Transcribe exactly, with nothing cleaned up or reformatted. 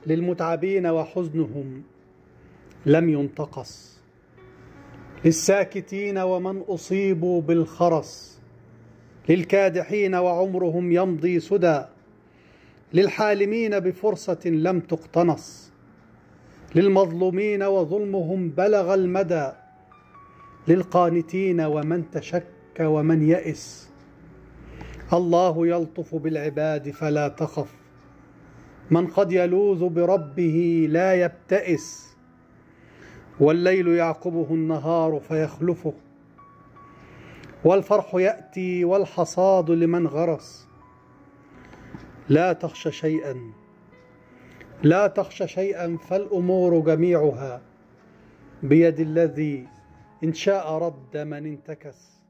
للمتعبين وحزنهم لم ينتقص، للساكتين ومن أصيبوا بالخرس، للكادحين وعمرهم يمضي سدى، للحالمين بفرصة لم تقتنص، للمظلومين وظلمهم بلغ المدى، للقانتين ومن تشك ومن يئس. الله يلطف بالعباد فلا تخف، من قد يلوذ بربه لا يبتئس، والليل يعقبه النهار فيخلفه، والفرح يأتي والحصاد لمن غرس. لا تخش شيئا لا تخش شيئا فالأمور جميعها بيد الذي إن شاء رد من انتكس.